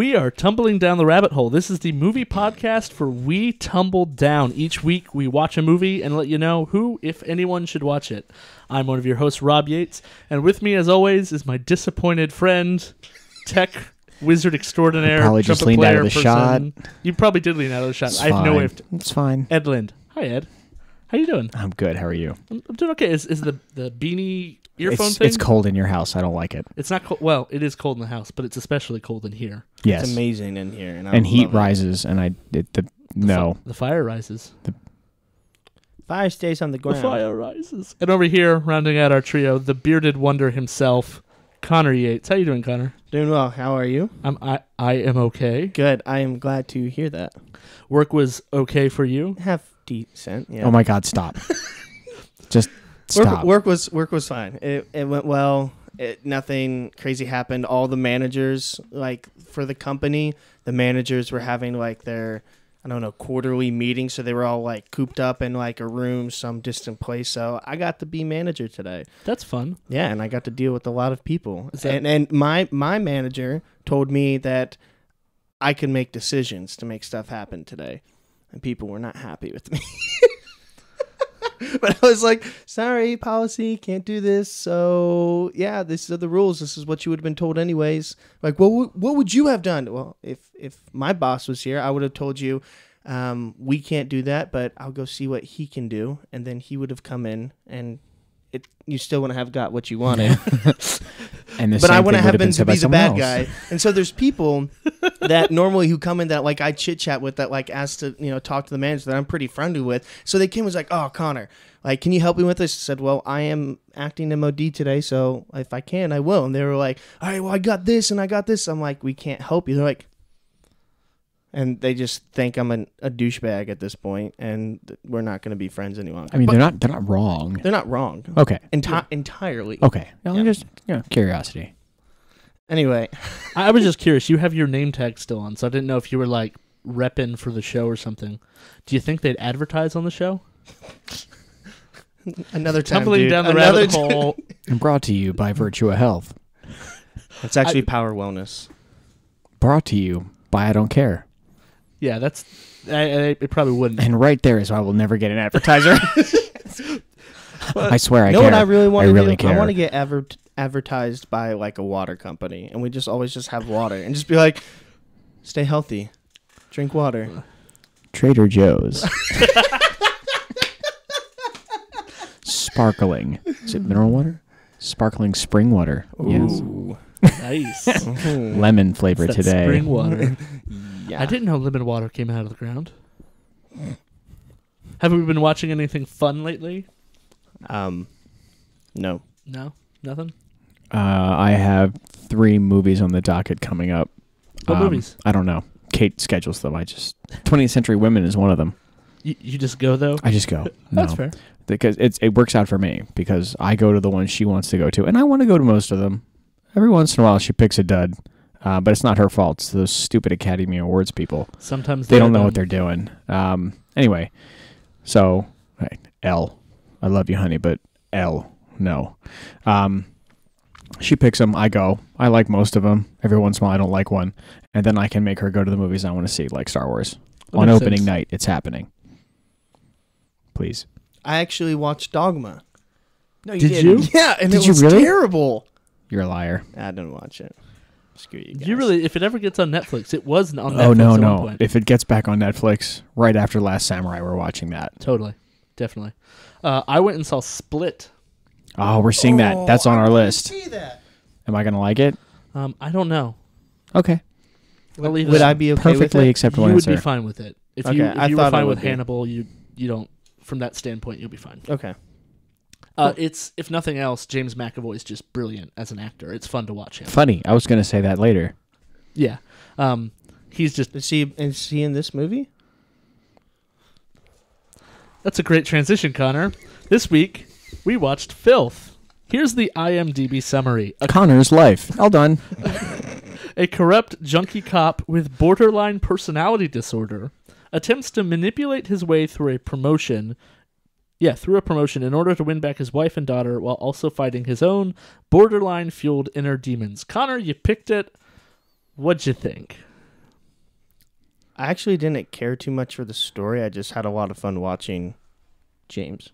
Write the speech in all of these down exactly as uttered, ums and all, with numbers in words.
We are tumbling down the rabbit hole. This is the movie podcast for We Tumbled Down. Each week we watch a movie and let you know who, if anyone, should watch it. I'm one of your hosts, Rob Yates, and with me, as always, is my disappointed friend, tech wizard extraordinaire, probably just leaned out of the person. shot. You probably did lean out of the shot. It's I have fine. no way of... T- it's fine. Ed Lind. Hi, Ed. How you doing? I'm good. How are you? I'm, I'm doing okay. Is is the, the beanie earphone it's, thing? It's cold in your house. I don't like it. It's not cold. Well, it is cold in the house, but it's especially cold in here. Yes. It's amazing in here. And, I and heat love it. rises, and I... It, the, The no. fi- the fire rises. The, Fire stays on the the ground. fire rises. And over here, rounding out our trio, the bearded wonder himself, Connor Yates. How you doing, Connor? Doing well. How are you? I'm, I, I am okay. Good. I am glad to hear that. Work was okay for you? Half decent. Yeah. Oh, my God. Stop. Just stop. Work, work was work was fine. It it went well. It, nothing crazy happened. All the managers, like for the company, the managers were having like their, I don't know, quarterly meeting. So they were all like cooped up in like a room, some distant place. So I got to be manager today. That's fun. Yeah, and I got to deal with a lot of people. Is that- and and my my manager told me that I can make decisions to make stuff happen today, and people were not happy with me. But I was like, sorry, policy, can't do this. So, yeah, these are the rules. This is what you would have been told anyways. Like, well, what, what would you have done? Well, if if my boss was here, I would have told you, um, we can't do that, but I'll go see what he can do. And then he would have come in, and it you still wouldn't have got what you wanted. and the But same I thing wouldn't have would been said to by be the someone bad else. guy. And so there's people that normally who come in that like I chit chat with, that like ask to, you know, talk to the manager that I'm pretty friendly with. So they came and was like, oh, Connor, like, can you help me with this? I said, well, I am acting M O D today, so if I can, I will. And they were like, all right, well, I got this and I got this. I'm like, we can't help you. They're like, and they just think I'm an, a douchebag at this point, and th- we're not going to be friends any longer. I mean, But they're not They're not wrong. they're not wrong. Okay. Enti- Entirely. Okay. No, Yeah. Just, you know, curiosity. Anyway. I was just curious. You have your name tag still on, so I didn't know if you were like repping for the show or something. Do you think they'd advertise on the show? Another time, Tumbling dude. down the Another rabbit hole. And brought to you by Virtua Health. It's actually I- Power Wellness. Brought to you by I Don't Care. Yeah, that's. I, I, it probably wouldn't. And right there is why we'll never get an advertiser. I swear I You know care. what I really want I to really do? care. I want to get adver- advertised by like a water company, and we just always just have water and just be like, stay healthy, drink water. Trader Joe's. Sparkling. Is it mineral water? Sparkling spring water. Yes. Ooh. Nice. Lemon flavor It's that today. Spring water. Yeah. I didn't know lemon water came out of the ground. Have we been watching anything fun lately? Um, no. No, nothing. Uh, I have three movies on the docket coming up. What Um, movies? I don't know. Kate schedules them. I just twentieth Century Women is one of them. You, you just go though. I just go. That's No. fair. Because it's it works out for me because I go to the ones she wants to go to, and I want to go to most of them. Every once in a while, she picks a dud, uh, but it's not her fault. It's those stupid Academy Awards people. Sometimes They don't know dumb. what they're doing. Um, anyway, so right, L, I love you, honey, but L, no. Um, she picks them. I go. I like most of them. Every once in a while, I don't like one, and then I can make her go to the movies I want to see, like Star Wars. That On makes opening sense. night, it's happening. Please. I actually watched Dogma. No, Did didn't. you? Yeah, and Did it you was really? terrible. You're a liar. I didn't watch it. Screw you guys. You really, if it ever gets on Netflix, it was on Netflix Oh, no, at one no. point. If it gets back on Netflix, right after Last Samurai, we're watching that. Totally, definitely. Uh, I went and saw Split. Oh, we're seeing that. That's on I our wanna list. See that. Am I going to like it? Um, I don't know. Okay. I'll leave Would it. I be okay Perfectly with it? acceptable You would answer. be fine with it if Okay, you if I you were thought I fine would with be. Hannibal. You you don't. From that standpoint, you'll be fine. Okay. Uh, it's if nothing else, James McAvoy is just brilliant as an actor. It's fun to watch him. Funny. I was going to say that later. Yeah, um, he's just. Is he, is he in this movie? That's a great transition, Connor. This week we watched Filth. Here's the IMDb summary. A Connor's life. All done. A corrupt junkie cop with borderline personality disorder attempts to manipulate his way through a promotion. Yeah, through a promotion in order to win back his wife and daughter while also fighting his own borderline-fueled inner demons. Connor, you picked it. What'd you think? I actually didn't care too much for the story. I just had a lot of fun watching James.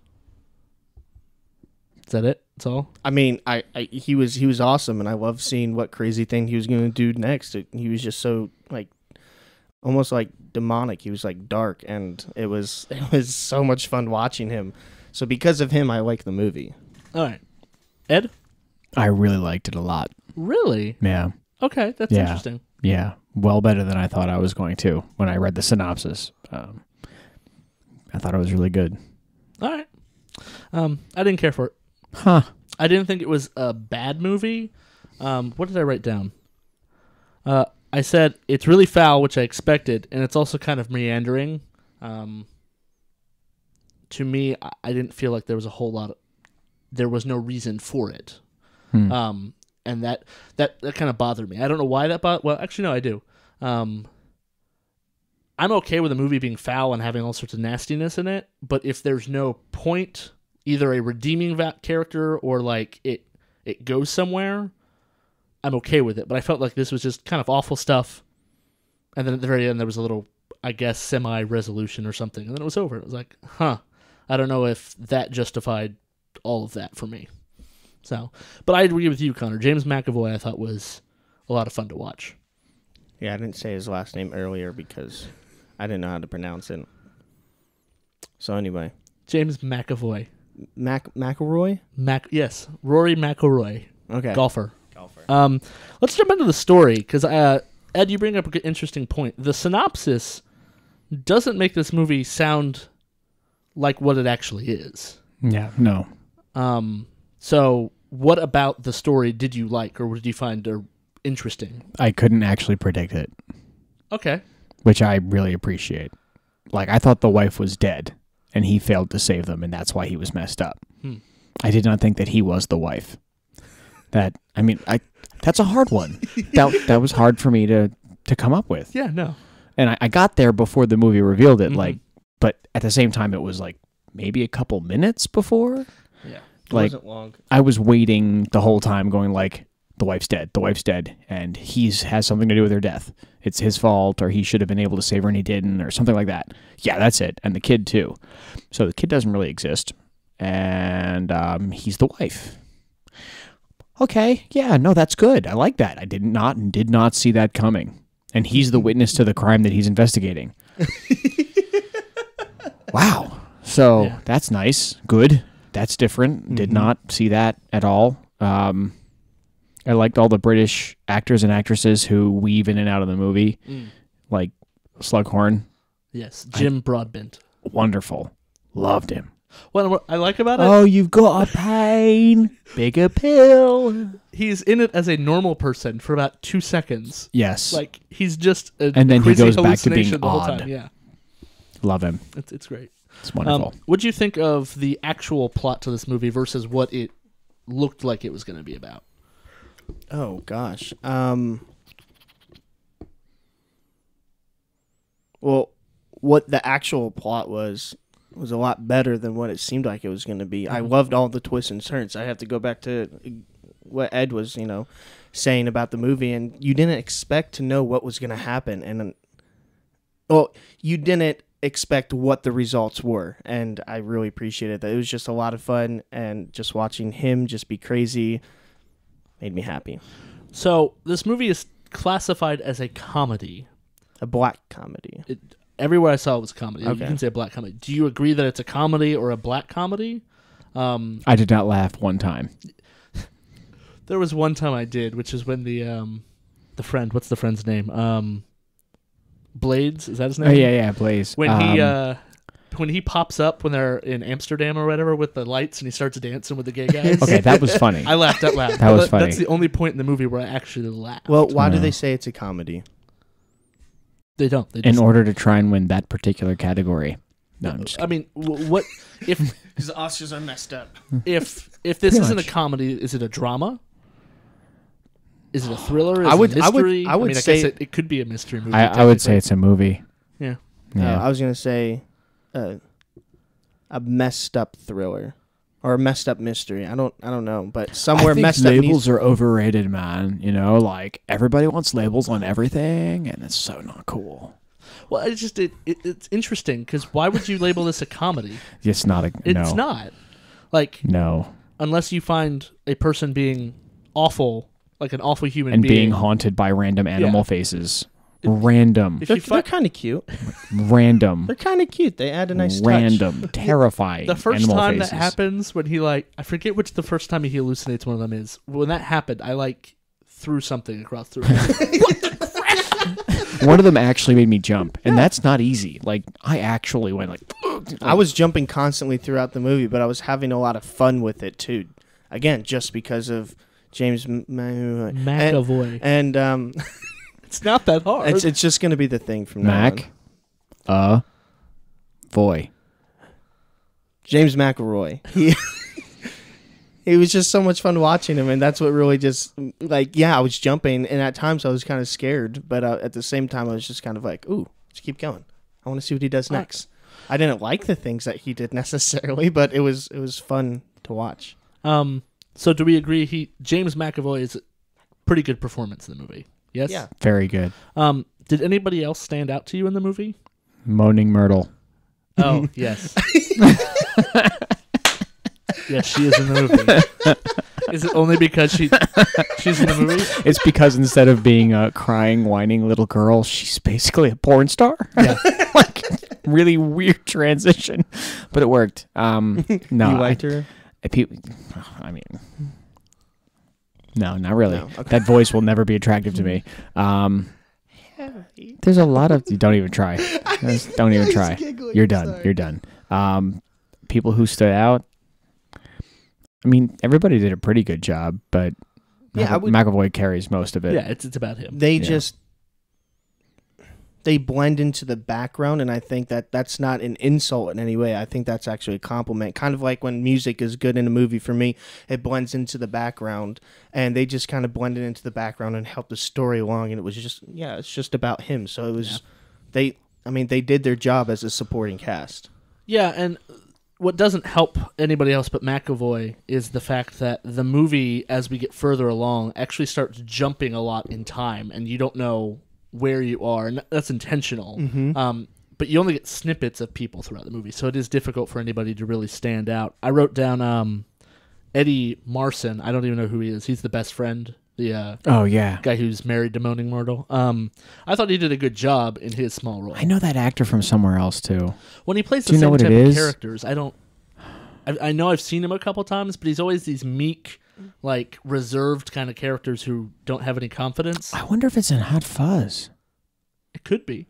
Is that it? That's all? I mean, I, I he was he was awesome, and I loved seeing what crazy thing he was going to do next. It, he was just so like almost like demonic. He was like dark, and it was it was so much fun watching him. So because of him, I like the movie. All right. Ed? I really liked it a lot. Really? Yeah. Okay, that's Yeah. interesting. Yeah. Well better than I thought I was going to when I read the synopsis. Um, I thought it was really good. All right. Um, I didn't care for it. Huh. I didn't think it was a bad movie. Um, what did I write down? Uh, I said it's really foul, which I expected, and it's also kind of meandering. Um, to me, I, I didn't feel like there was a whole lot of, there was no reason for it. Hmm. Um, and that, that, that kind of bothered me. I don't know why that bothered, well, actually, no, I do. Um, I'm okay with a movie being foul and having all sorts of nastiness in it, but if there's no point, either a redeeming va- character or like it it goes somewhere, I'm okay with it. But I felt like this was just kind of awful stuff, and then at the very end there was a little, I guess, semi-resolution or something, and then it was over. It was like, huh, I don't know if that justified all of that for me. So, but I agree with you, Connor. James McAvoy I thought was a lot of fun to watch. Yeah, I didn't say his last name earlier because I didn't know how to pronounce it. So anyway, James McAvoy. Mac McElroy? Mac, yes, Rory McIlroy, Okay. golfer. Golfer. Um, let's jump into the story because uh, Ed, you bring up an interesting point. The synopsis doesn't make this movie sound like what it actually is. Yeah. No. Um, so what about the story did you like, or did you find uh, interesting? I couldn't actually predict it, Okay. which I really appreciate. Like, I thought the wife was dead, and he failed to save them, and that's why he was messed up. Hmm. I did not think that he was the wife. That, I mean, I that's a hard one. that that was hard for me to, to come up with. Yeah, no. And I, I got there before the movie revealed it, Mhm. like, but at the same time, it was like maybe a couple minutes before. Yeah. It Like, wasn't long. I was waiting the whole time going like, the wife's dead, the wife's dead, and he's has something to do with her death. It's his fault, or he should have been able to save her and he didn't, or something like that. Yeah, that's it. And the kid too. So the kid doesn't really exist, and um, he's the wife. Okay, yeah, no, that's good. I like that. I did not and did not see that coming. And he's the witness to the crime that he's investigating. Wow. So Yeah. that's nice. Good. That's different. Did Mhm. not see that at all. Um, I liked all the British actors and actresses who weave in and out of the movie, Mm. like Slughorn. Yes, Jim Broadbent. Wonderful. Loved him. What, what I like about it, Oh, you've got a pain. Bigger pill. he's in it as a normal person for about two seconds. Yes. Like he's just a And then he crazy goes back to being hallucination the whole odd. time. Yeah, Love him. it's it's great. It's wonderful. Um, what do you think of the actual plot to this movie versus what it looked like it was going to be about? Oh gosh. Um. Well, what the actual plot was was a lot better than what it seemed like it was going to be. I loved all the twists and turns. I have to go back to what Ed was, you know, saying about the movie, and you didn't expect to know what was going to happen, and well, you didn't expect what the results were, and I really appreciated that. It was just a lot of fun, and just watching him just be crazy made me happy. So this movie is classified as a comedy. A black comedy. It, everywhere I saw it was comedy. You Okay. can say a black comedy. Do you agree that it's a comedy or a black comedy? Um, I did not laugh one time. there was one time I did, which is when the um, the friend, what's the friend's name? Um, Blades, is that his name? Oh, yeah, yeah, Blaze. When he Um, uh, when he pops up when they're in Amsterdam or whatever with the lights and he starts dancing with the gay guys. Okay, that was funny. I laughed out loud. That was That- funny. That's the only point in the movie where I actually laughed. Well, why do No. they say it's a comedy? they don't. They In just, order to try and win that particular category. No, I'm just I mean, w- what if Because the Oscars are messed up. if if this Pretty isn't much. a comedy? Is it a drama? Is it a thriller? Is I would- it a I would- mystery? I would mean, I say- guess it, it could be a mystery movie. I, I would say technically. it's a movie. Yeah. Yeah. Uh, I was gonna say uh, a messed up thriller or a messed up mystery. I don't. I don't know, but somewhere I think messed up. labels Needs, are overrated, man. You know, like everybody wants labels on everything, and it's so not cool. Well, it's just it, it it's interesting because why would you label this a comedy? It's not a It's no. not. Like No. unless you find a person being awful, like an awful human And being, being haunted by random animal Yeah. faces. Random. If They're, you they're find kind of cute. Random. They're kind of cute. They add a nice touch. Random. Terrifying. the first animal time faces. that happens when he like I forget which the first time he hallucinates one of them is. When that happened, I like threw something across the room. One of them actually made me jump, and that's not easy. Like I actually went like. I was jumping constantly throughout the movie, but I was having a lot of fun with it too. Again, just because of James M- M- McAvoy. and, and um, It's not that hard. it's it's just going to be the thing from now Mac. on. Uh. Voy. James McAvoy. He it was just so much fun watching him, and that's what really just like yeah, I was jumping, and at times I was kind of scared, but uh, at the same time I was just kind of like, ooh, let's keep going. I want to see what he does next. I didn't like the things that he did necessarily, but it was it was fun to watch. um. So do we agree? He James McAvoy is a pretty good performance in the movie. Yes. Yeah. Very good. Um. Did anybody else stand out to you in the movie? Moaning Myrtle. Oh yes. Yes, she is in the movie. Is it only because she she's in the movie? It's because instead of being a crying, whining little girl, she's basically a porn star. Yeah. Like really weird transition, but it worked. Um, no, You liked I, her? I, pe- I mean, no, not really. No, okay. That voice will never be attractive to me. Um, there's a lot of don't even try. Just don't even try. giggling, You're done. sorry. You're done. Um, people who stood out. I mean, everybody did a pretty good job, but Yeah, Mac- I would- McAvoy carries most of it. Yeah, it's it's about him. They Yeah. just they blend into the background, and I think that that's not an insult in any way. I think that's actually a compliment. Kind of like when music is good in a movie for me, it blends into the background, and they just kind of blended into the background and helped the story along. And it was just yeah, it's just about him. So it was Yeah. they. I mean, they did their job as a supporting cast. Yeah, and what doesn't help anybody else but McAvoy is the fact that the movie, as we get further along, actually starts jumping a lot in time, and you don't know where you are, and that's intentional. Mm-hmm. Um, but you only get snippets of people throughout the movie, so it is difficult for anybody to really stand out. I wrote down um, Eddie Marson. I don't even know who he is. He's the best friend, the uh, Oh yeah. guy who's married to Moaning Myrtle. Um, I thought he did a good job in his small role. I know that actor from somewhere else too. When he plays Do the you know same what type it of is? characters, I don't. I, I know I've seen him a couple times, but he's always these meek, like reserved kind of characters who don't have any confidence. I wonder if it's in Hot Fuzz. It could be.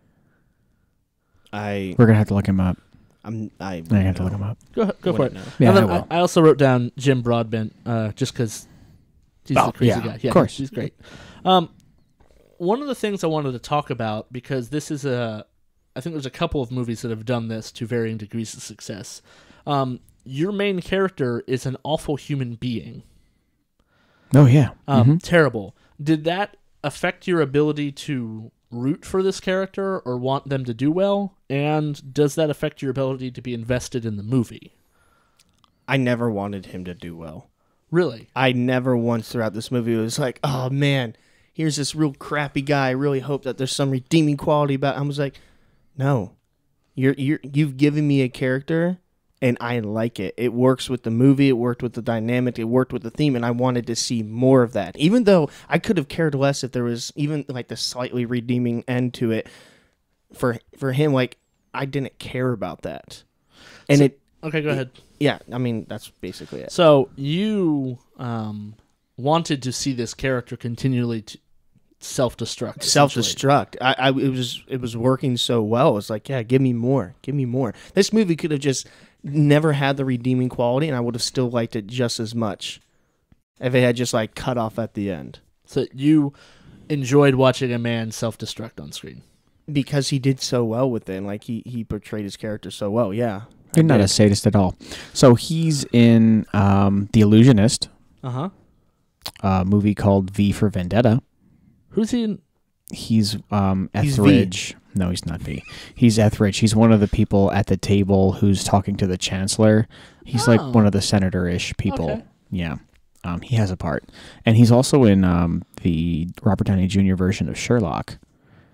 I We're gonna have to look him up. I'm I. I have to look him up. Go go for it. Wouldn't know. Yeah, And I then will. I, I also wrote down Jim Broadbent, uh, just because he's Oh, a crazy yeah, guy. of Yeah, course. he's great. Um, one of the things I wanted to talk about, because this is a, I think there's a couple of movies that have done this to varying degrees of success. Um, your main character is an awful human being. Oh yeah. Um, Mhm. Terrible. Did that affect your ability to root for this character or want them to do well? And does that affect your ability to be invested in the movie? I never wanted him to do well. Really? I never once throughout this movie was like, oh man, here's this real crappy guy. I really hope that there's some redeeming quality about him. I was like, no, you're you're you've given me a character, and I like it. It works with the movie. It worked with the dynamic. It worked with the theme, and I wanted to see more of that. Even though I could have cared less if there was even like the slightly redeeming end to it. For for him, like I didn't care about that, and So- it. Okay, go ahead. Yeah, I mean that's basically it. So you um, wanted to see this character continually t- self-destruct. Self essentially. destruct. I, I it was it was working so well. It's like, yeah, give me more, give me more. This movie could have just never had the redeeming quality, and I would have still liked it just as much if it had just like cut off at the end. So you enjoyed watching a man self-destruct on screen. Because he did so well with it, and like he, he portrayed his character so well. Yeah, I You're not did. a sadist at all. So he's in um, The Illusionist, Uh-huh. a movie called V for Vendetta. Who's he in? He's um, He's V. Etheridge. No, he's not V. He's Etheridge. He's one of the people at the table who's talking to the chancellor. He's Oh. like one of the senator-ish people. Okay. Yeah. Um, he has a part. And he's also in um, the Robert Downey Junior version of Sherlock.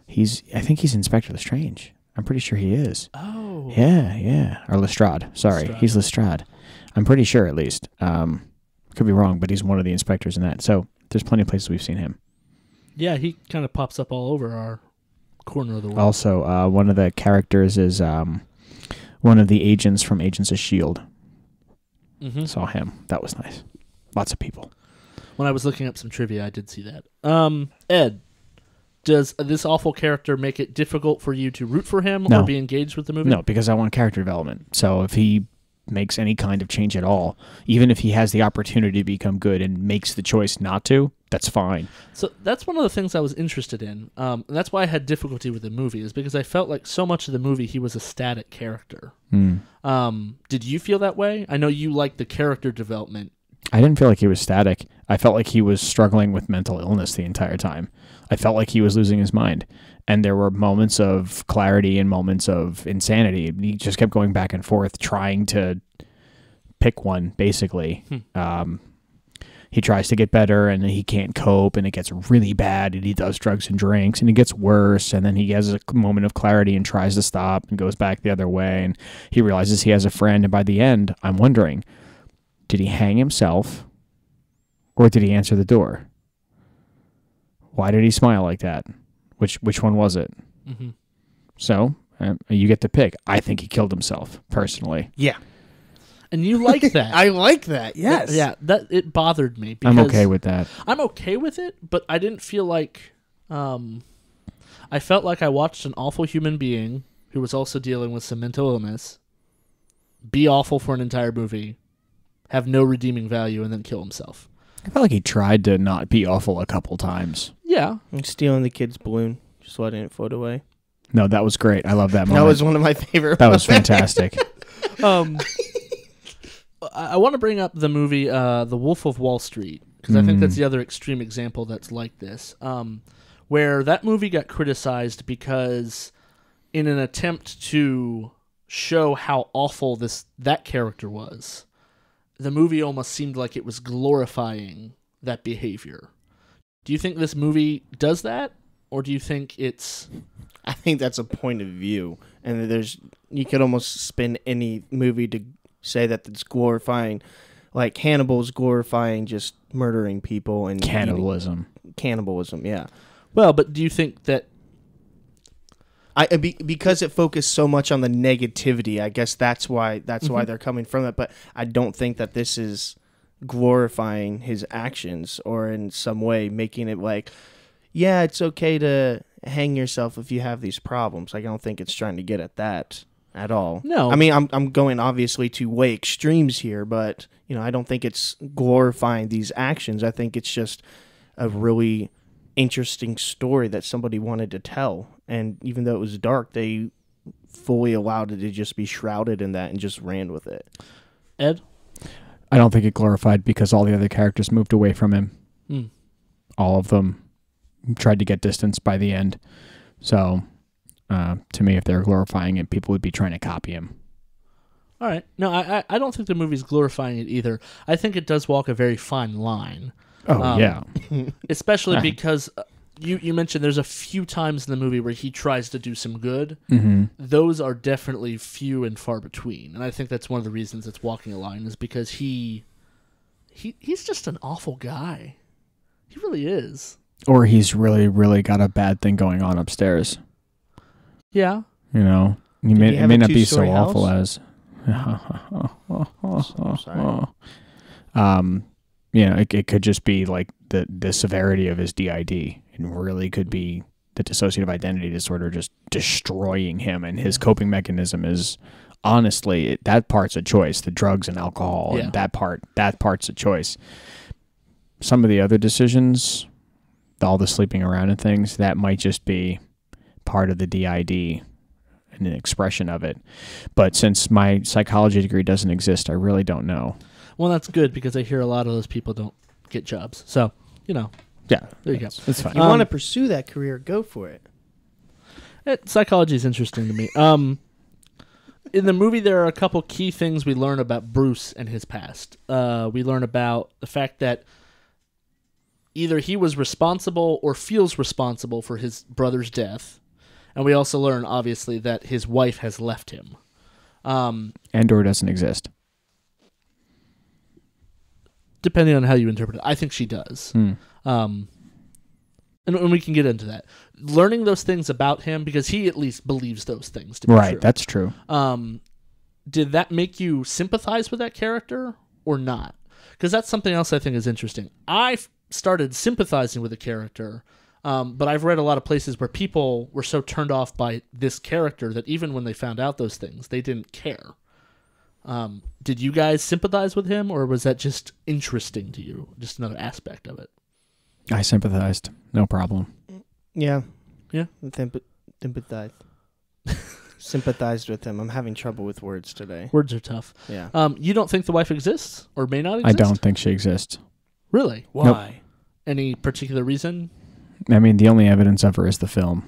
He's, I think he's Inspector Lestrange. I'm pretty sure he is. Oh. Yeah, yeah. Or Lestrade. Sorry, Lestrade. he's Lestrade. I'm pretty sure, at least. Um, could be wrong, but he's one of the inspectors in that. So there's plenty of places we've seen him. Yeah, he kind of pops up all over our corner of the world. Also, uh, one of the characters is um, one of the agents from Agents of S H I E L D. Mm-hmm. Saw him. That was nice. Lots of people. When I was looking up some trivia, I did see that. Um, Ed, does this awful character make it difficult for you to root for him No. or be engaged with the movie? No, because I want character development. So if he makes any kind of change at all, even if he has the opportunity to become good and makes the choice not to, that's fine. So that's one of the things I was interested in. Um, and that's why I had difficulty with the movie, is because I felt like so much of the movie he was a static character. Mm. Um, did you feel that way? I know you like the character development. I didn't feel like he was static. I felt like he was struggling with mental illness the entire time. I felt like he was losing his mind. And there were moments of clarity and moments of insanity. He just kept going back and forth, trying to pick one, basically. Hmm. Um, he tries to get better, and he can't cope, and it gets really bad, and he does drugs and drinks, and it gets worse, and then he has a moment of clarity and tries to stop and goes back the other way, and he realizes he has a friend, and by the end, I'm wondering, did he hang himself, or did he answer the door? Why did he smile like that? Which which one was it? Mm-hmm. So, uh, you get to pick. I think he killed himself, personally. Yeah. And you like that. I like that. Yes. Yeah, that it bothered me. Because I'm okay with that. I'm okay with it, but I didn't feel like... Um, I felt like I watched an awful human being who was also dealing with some mental illness be awful for an entire movie, have no redeeming value, and then kill himself. I felt like he tried to not be awful a couple times. Yeah. I'm stealing the kid's balloon, just letting it float away. No, that was great. I love that moment. That was one of my favorite. That was fantastic. Um, I, I want to bring up the movie uh, The Wolf of Wall Street, because I think Mm. that's the other extreme example that's like this, um, where that movie got criticized because in an attempt to show how awful this that character was, the movie almost seemed like it was glorifying that behavior. Do you think this movie does that, or do you think it's... I think that's a point of view, and there's you could almost spin any movie to say that it's glorifying, like Hannibal's glorifying just murdering people and Cannibalism. eating- cannibalism, yeah. Well, but do you think that... I uh, be, because it focused so much on the negativity, I guess that's why that's Mm-hmm. why they're coming from it. But I don't think that this is glorifying his actions or in some way making it like, yeah, it's okay to hang yourself if you have these problems. Like, I don't think it's trying to get at that at all. No. I mean, I'm I'm going obviously to way extremes here, but you know, I don't think it's glorifying these actions. I think it's just a really interesting story that somebody wanted to tell, and even though it was dark, they fully allowed it to just be shrouded in that and just ran with it. Ed? I don't think it glorified because all the other characters moved away from him. Mm. All of them tried to get distance by the end. So, uh, to me, if they were glorifying it, people would be trying to copy him. All right. No, I, I I don't think the movie's glorifying it either. I think it does walk a very fine line. Oh, Um, yeah. Especially because uh, you, you mentioned there's a few times in the movie where he tries to do some good. Mm-hmm. Those are definitely few and far between. And I think that's one of the reasons it's walking a line, is because he he he's just an awful guy. He really is. Or he's really, really got a bad thing going on upstairs. Yeah. You know? He Did may, he it have may a not be so two-story awful house? as... I'm sorry. um, you know, it, it could just be like the, the severity of his D I D. It really could be the dissociative identity disorder just destroying him, and his coping mechanism is, honestly, it, that part's a choice. The drugs and alcohol, Yeah. and that part, that part's a choice. Some of the other decisions, all the sleeping around and things, that might just be part of the D I D and an expression of it. But since my psychology degree doesn't exist, I really don't know. Well, that's good, because I hear a lot of those people don't get jobs. So, you know, Yeah, there you go. it's, it's fine. If you Um, want to pursue that career, go for it. It, psychology is interesting to me. Um, in the movie, there are a couple key things we learn about Bruce and his past. Uh, we learn about the fact that either he was responsible or feels responsible for his brother's death. And we also learn, obviously, that his wife has left him. Um, and or doesn't exist. Depending on how you interpret it. I think she does. Hmm. Um, and, and we can get into that. Learning those things about him, because he at least believes those things to be Right, true. that's true. Um, did that make you sympathize with that character or not? Because that's something else I think is interesting. I started sympathizing with the character, um, but I've read a lot of places where people were so turned off by this character that even when they found out those things, they didn't care. Um, did you guys sympathize with him, or was that just interesting to you? Just another aspect of it? I sympathized. No problem. Yeah. Yeah? Thymp- sympathized. Sympathized with him. I'm having trouble with words today. Words are tough. Yeah. Um, you don't think the wife exists, or may not I exist? don't think she exists. Really? Why? Nope. Any particular reason? I mean, the only evidence of her is the film.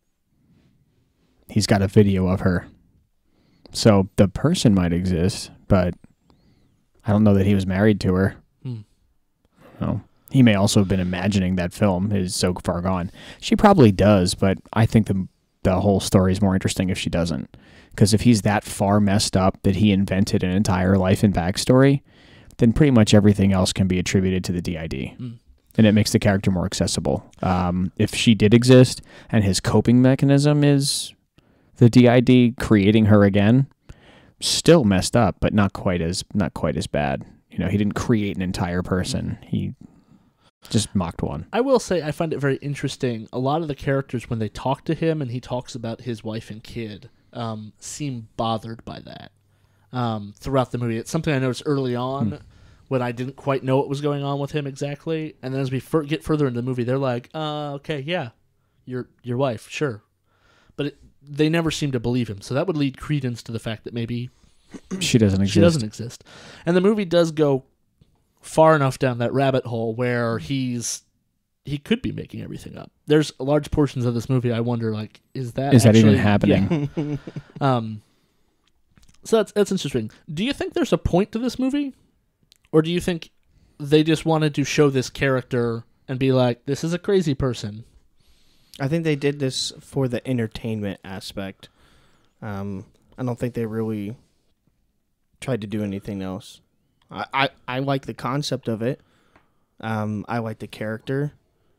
He's got a video of her. So the person might exist, but I don't know that he was married to her. Hmm. No. He may also have been imagining that film is so far gone. She probably does, but I think the the whole story is more interesting if she doesn't. Because if he's that far messed up that he invented an entire life and backstory, then pretty much everything else can be attributed to the D I D. Hmm. And it makes the character more accessible. Um, if she did exist and his coping mechanism is the D I D creating her again, still messed up, but not quite as not quite as bad. You know, he didn't create an entire person. He just mocked one. I will say I find it very interesting. A lot of the characters, when they talk to him and he talks about his wife and kid, um, seem bothered by that um, throughout the movie. It's something I noticed early on hmm. when I didn't quite know what was going on with him exactly. And then as we fur- get further into the movie, they're like, uh, okay, yeah, your your wife, sure. But it, they never seem to believe him. So that would lead credence to the fact that maybe she doesn't exist. She doesn't exist. And the movie does go far enough down that rabbit hole where he's he could be making everything up. There's large portions of this movie I wonder, like, is that is actually, that even happening? Yeah. um, so that's that's interesting. Do you think there's a point to this movie, or do you think they just wanted to show this character and be like, this is a crazy person? I think they did this for the entertainment aspect. Um, I don't think they really tried to do anything else. I, I, I like the concept of it. Um, I like the character.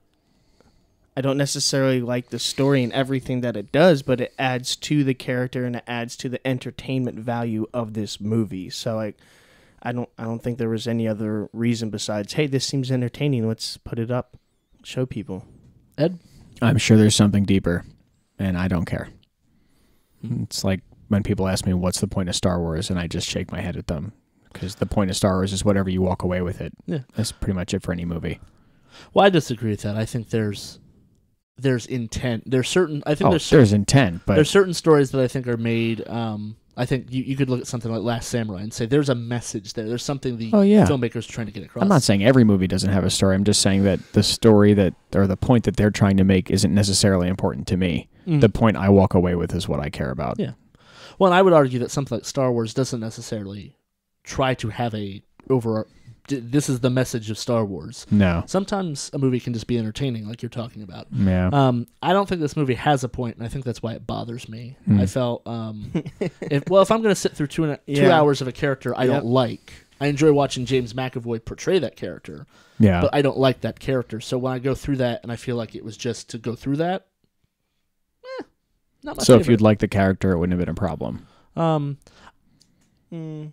I don't necessarily like the story and everything that it does, but it adds to the character and it adds to the entertainment value of this movie. So I, I don't I don't think there was any other reason besides, hey, this seems entertaining. Let's put it up, show people. Ed? I'm sure there's something deeper, and I don't care. It's like when people ask me, what's the point of Star Wars? And I just shake my head at them. Because the point of Star Wars is whatever you walk away with it. Yeah. That's pretty much it for any movie. Well, I disagree with that. I think there's there's intent. There's certain. I think oh, there's certain, there's intent, but there's certain stories that I think are made. Um, I think you, you could look at something like Last Samurai and say there's a message there. There's something the oh, yeah. filmmaker's trying to get across. I'm not saying every movie doesn't have a story. I'm just saying that the story that or the point that they're trying to make isn't necessarily important to me. Mm. The point I walk away with is what I care about. Yeah. Well, and I would argue that something like Star Wars doesn't necessarily try to have a over. This is the message of Star Wars. No. Sometimes a movie can just be entertaining, like you're talking about. Yeah. Um, I don't think this movie has a point, and I think that's why it bothers me. Mm. I felt, um, if well, if I'm going to sit through two and a, yeah. two hours of a character I yep. don't like, I enjoy watching James McAvoy portray that character. Yeah. But I don't like that character, so when I go through that and I feel like it was just to go through that, eh, not my So favorite. if you'd like the character, it wouldn't have been a problem. Um. Mm.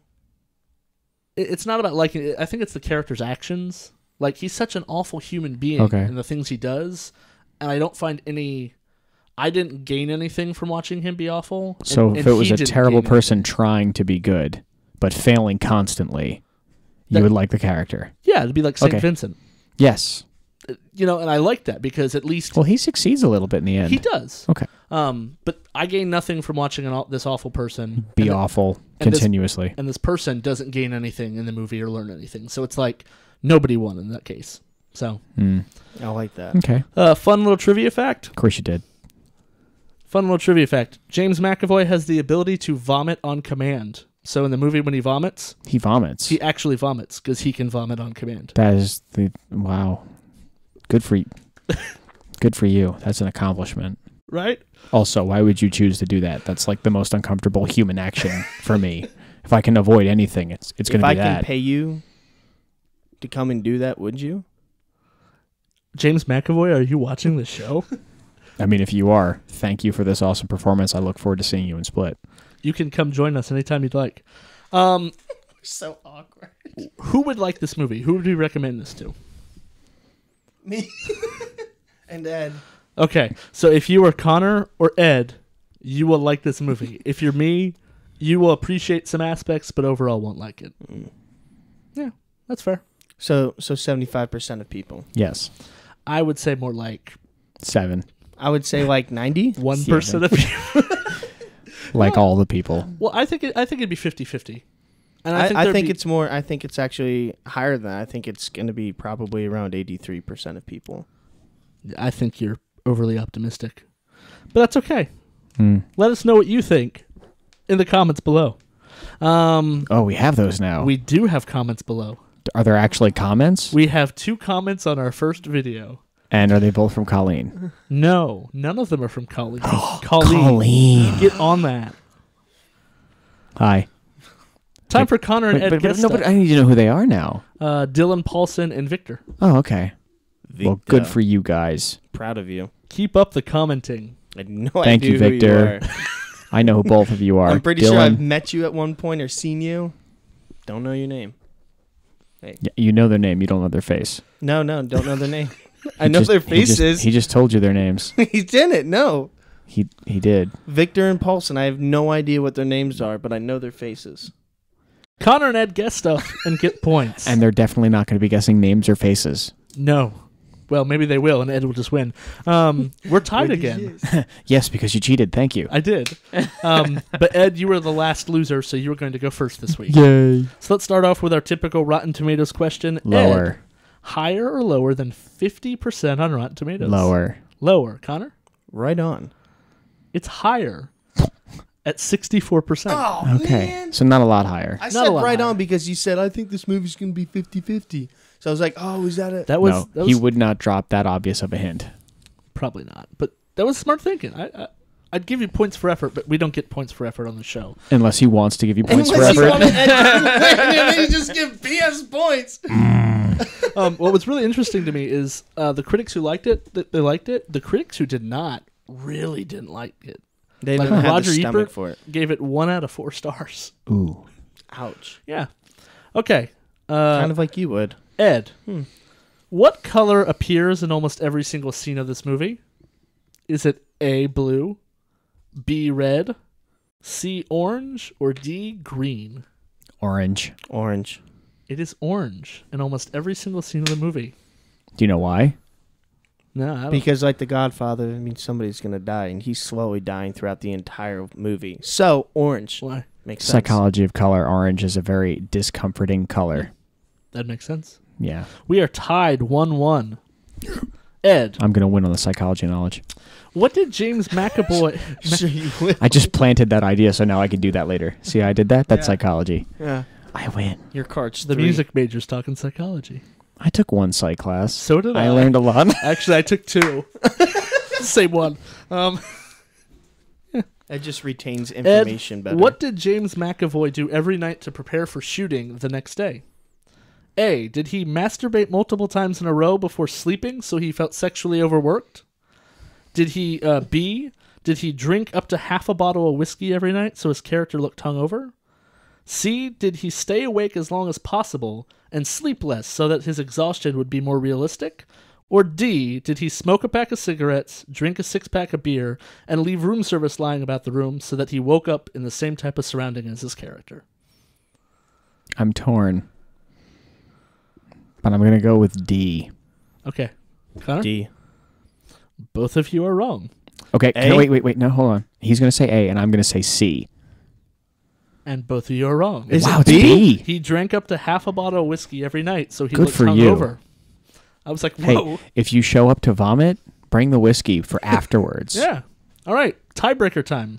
It's not about liking it. I think it's the character's actions. Like, he's such an awful human being okay. in the things he does, and I don't find any... I didn't gain anything from watching him be awful. So and, if and it was he a didn't terrible gain person anything. trying to be good, but failing constantly, you That- would like the character? Yeah, it'd be like Saint Okay. Vincent. Yes. You know, and I like that because at least... Well, he succeeds a little bit in the end. He does. Okay. Um, but I gain nothing from watching an, aw- this awful person. Be and the- awful and this- continuously. and this person doesn't gain anything in the movie or learn anything. So it's like nobody won in that case. So, Mm. I like that. Okay. uh, fun little trivia fact. Of course you did. Fun little trivia fact. James McAvoy has the ability to vomit on command. So in the movie when he vomits, He vomits. he actually vomits because he can vomit on command. That is the... Wow. Good for you. Good for you. That's an accomplishment. Right? Also, why would you choose to do that? That's like the most uncomfortable human action for me. If I can avoid anything, it's it's going to be If I that. can pay you to come and do that, would you? James McAvoy, are you watching the show? I mean, if you are, thank you for this awesome performance. I look forward to seeing you in Split. You can come join us anytime you'd like. Um, So awkward. who would like this movie? Who would we recommend this to? Me and Ed. Okay, so if you are Connor or Ed, you will like this movie. If you're me, you will appreciate some aspects, but overall won't like it. Mm. Yeah, that's fair. So so seventy-five percent of people. Yes. I would say more like Seven. I would say like ninety. one Yeah, percent of you. Like all the people. Well, I think it, I think it'd be fifty-fifty. And I, I think, think, there'd be- it's more. I think it's actually higher than that. I think it's going to be probably around eighty-three percent of people. I think you're overly optimistic. But that's okay. Hmm. Let us know what you think in the comments below. Um, Oh, we have those now. we do have comments below. Are there actually comments? We have two comments on our first video. And are they both from Colleen? No, none of them are from Colleen. Colleen, Colleen. get on that. Hi. Time Wait, for Connor and Wait, Ed but, but, guest no, but stuff. I need to know who they are now. Uh, Dylan, Paulson, and Victor. Oh, okay. Well, Victor, good for you guys. proud of you. Keep up the commenting. I had no Thank idea you, who Victor. you are. I know who both of you are. I'm pretty Dylan, sure I've met you at one point or seen you. Don't know your name. Yeah, you know their name. You don't know their face. No, no, don't know their name. I He know just- their he just- faces. He just, told you their names. He didn't. No. He he did. Victor and Paulson. I have no idea what their names are, but I know their faces. Connor and Ed guest stuff and get points. And they're definitely not going to be guessing names or faces. No. Well, maybe they will, and Ed will just win. Um, we're tied again. Yes, because you cheated. Thank you. I did. Um, but Ed, you were the last loser, so you were going to go first this week. Yay. So let's start off with our typical Rotten Tomatoes question. Lower. Ed, higher or lower than fifty percent on Rotten Tomatoes? Lower. Lower. Connor? Right on. It's higher at sixty-four percent. Oh, Okay. man. So not a lot higher. I Not said a lot right higher. on because you said, I think this movie's going to be fifty-fifty. So I was like, oh, is that it? That was, no, that was he would not drop that obvious of a hint. probably not. But that was smart thinking. I, I, I'd give you points for effort, but we don't get points for effort on the show. Unless he wants to give you points Unless for you effort. want to and then you just give B S points. um, what was really interesting to me is uh, the critics who liked it, th- they liked it. The critics who did not really didn't like it. They Like didn't have Roger the stomach Ebert for it. gave it one out of four stars. Ooh. Ouch. Yeah. Okay. Uh, kind of like you would. Ed, Hmm. what color appears in almost every single scene of this movie? Is it A, blue, B, red, C, orange, or D, green? Orange. Orange. It is orange in almost every single scene of the movie. Do you know why? No, I don't. Because like The Godfather, I mean, somebody's going to die, and he's slowly dying throughout the entire movie. So, orange. Why? Makes sense. Psychology of color. Orange is a very discomforting color. That makes sense. Yeah. We are tied one one. Ed, I'm going to win on the psychology knowledge. what did James McAvoy... Sure you will. I just planted that idea, so now I can do that later. See how I did that? That's Yeah. psychology. Yeah. I win. Your card's the three. music major's talking psychology. I took one psych class. So did I. I learned a lot. Actually, I took two. Same one. Um, It just retains Ed, information better. what did James McAvoy do every night to prepare for shooting the next day? A. Did he masturbate multiple times in a row before sleeping so he felt sexually overworked? Did he, uh, B. Did he drink up to half a bottle of whiskey every night so his character looked hungover? C. Did he stay awake as long as possible and sleep less so that his exhaustion would be more realistic? Or D. Did he smoke a pack of cigarettes, drink a six-pack of beer, and leave room service lying about the room so that he woke up in the same type of surrounding as his character? I'm torn. But I'm going to go with D. Okay. Connor? D. Both of you are wrong. Okay, A? no, wait, wait, wait. No, hold on. He's going to say A, and I'm going to say C. And both of you are wrong. Is wow, it it's B? B. He drank up to half a bottle of whiskey every night so he Good looked for you. hungover. I was like, Hey, whoa. if you show up to vomit, bring the whiskey for afterwards. Yeah. All right. Tiebreaker time.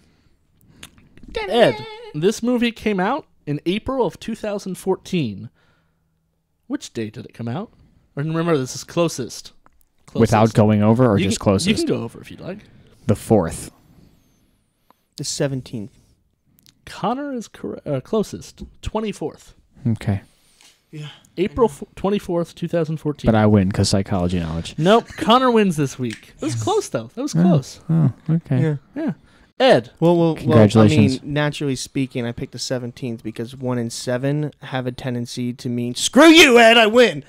Ed, this movie came out in April of two thousand fourteen. Which date did it come out? Or remember, this is closest. Closest. Without going over or you just can, closest? You can go over if you'd like. The fourth. The seventeenth. Connor is cor- uh, closest. twenty-fourth. Okay. Yeah. April f- twenty-fourth, twenty fourteen. But I win because psychology knowledge. Nope. Connor wins this week. It was close, though. That was close. Oh, okay. Yeah. Yeah. Ed. Well, well, Congratulations. well, I mean, naturally speaking, I picked the seventeenth because one and seven have a tendency to mean, screw you, Ed, I win.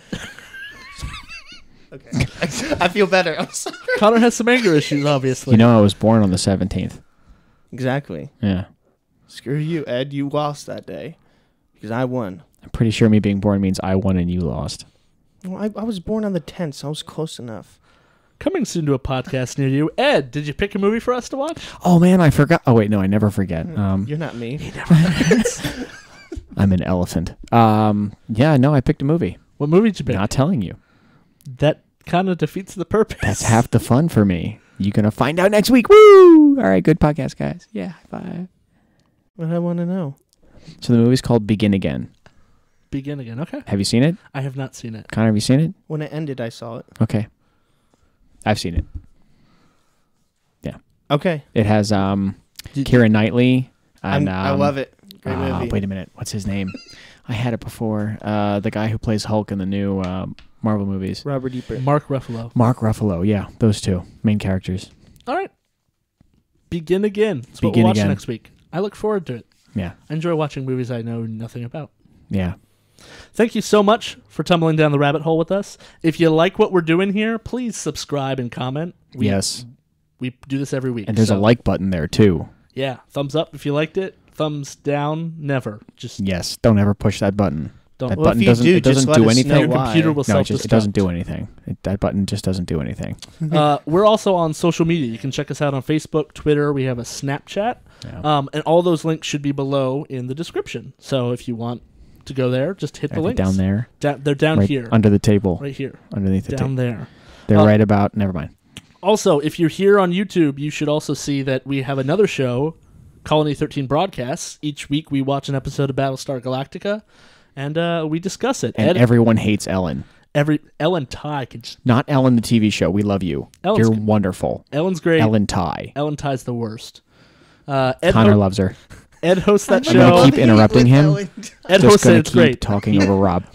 Okay. I feel better. I'm sorry. Connor has some anger issues, obviously. You know I was born on the seventeenth. Exactly. Yeah. Screw you, Ed. You lost that day because I won. I'm pretty sure me being born means I won and you lost. Well, I, I was born on the tenth, so I was close enough. Coming soon to a podcast near you. Ed, did you pick a movie for us to watch? Oh, man, I forgot. Oh, wait, no, I never forget. Um, You're not me. I'm an elephant. Um, yeah, no, I picked a movie. What movie did you pick? Not telling you. That kind of defeats the purpose. That's half the fun for me. You're going to find out next week. Woo! All right, good podcast, guys. Yeah, high five. What I want to know. So the movie's called Begin Again. Begin Again. Okay. Have you seen it? I have not seen it. Connor, have you seen it? When it ended, I saw it. Okay. I've seen it. Yeah. Okay. It has um, Did- Keira Knightley. And, I'm- I um, love it. Great uh, movie. Wait a minute. What's his name? I had it before. Uh, the guy who plays Hulk in the new uh, Marvel movies. Robert Ebert. Mark Ruffalo. Mark Ruffalo. Yeah, those two main characters. All right. Begin Again. That's what Begin we'll watch Again. next week. I look forward to it. Yeah. I enjoy watching movies I know nothing about. Yeah. Thank you so much for tumbling down the rabbit hole with us. If you like what we're doing here, please subscribe and comment. We, yes. We do this every week. And there's so, a like button there too. Yeah. Thumbs up if you liked it. Thumbs down, never. Just Yes. Don't ever push that button. don't. That Well, button if you doesn't. do, it doesn't just let do us know anything. Your why. computer will No, it, just, self-destruct. it doesn't do anything. It, that button just doesn't do anything. uh, we're also on social media. You can check us out on Facebook, Twitter. We have a Snapchat. Yeah. Um, and all those links should be below in the description. So if you want to go there, just hit Are the they links. down there. Da- they're down right here. under the table. Right here. Underneath the Down table. there. They're Uh, right about. Never mind. Also, if you're here on YouTube, you should also see that we have another show, Colony thirteen Broadcasts. Each week we watch an episode of Battlestar Galactica, and uh, we discuss it. And Ed, everyone hates Ellen. every Ellen Ty can just, Not Ellen, the T V show. We love you. Ellen's You're good. wonderful. Ellen's great. Ellen Ty. Ellen Ty's the worst. Uh, Ed, Connor ho- loves her. Ed hosts that I'm gonna show. keep interrupting him. Ed Just hosts it. gonna It's keep great. talking over Rob.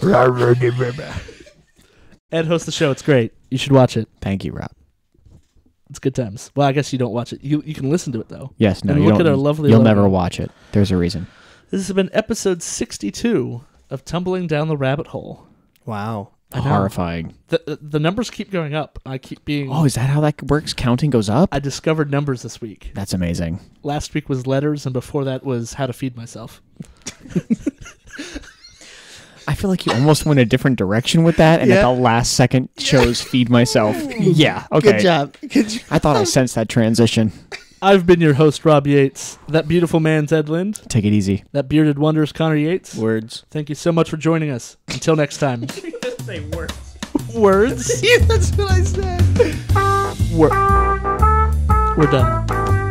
Ed hosts the show. It's great. You should watch it. Thank you, Rob. It's good times. Well, I guess you don't watch it. You you can listen to it though. Yes, no, And you look don't, at our lovely You'll logo. never watch it. There's a reason. This has been episode sixty-two of Tumbling Down the Rabbit Hole. Wow. I know. Horrifying. The, the the numbers keep going up. I keep being. Oh, is that how that works? Counting goes up? I discovered numbers this week. That's amazing. Last week was letters, and before that was how to feed myself. I feel like you almost went a different direction with that, and Yeah. at the last second chose feed myself. Yeah, okay. Good job. Good job. I thought I sensed that transition. I've been your host, Rob Yates. That beautiful man's Ed Lind. Take it easy. That bearded wonder is Connor Yates. Words. Thank you so much for joining us. Until next time. Say words. Words. Yeah, that's what I said. Wor- We're done.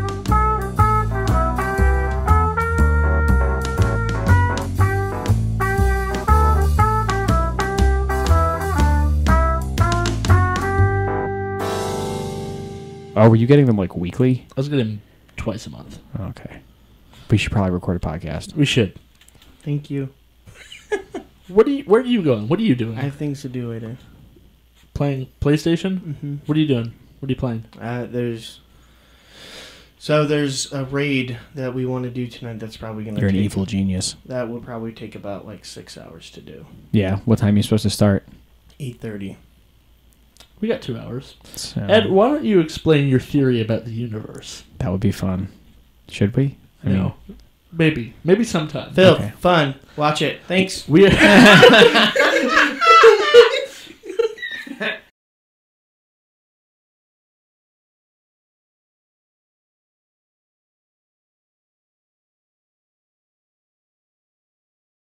Oh, were you getting them like weekly? I was getting him twice a month. Okay. We should probably record a podcast. We should. Thank you. What are you? Where are you going? What are you doing? I have things to do later. Playing PlayStation? Mm-hmm. What are you doing? What are you playing? Uh, there's so there's a raid that we want to do tonight. That's probably gonna. You're an take, evil genius. That will probably take about like six hours to do. Yeah. What time are you supposed to start? Eight thirty. We got two hours. So, Ed, why don't you explain your theory about the universe? that would be fun. Should we? I no. Maybe. Maybe sometime. Phil, Okay. fun. Watch it. Thanks. We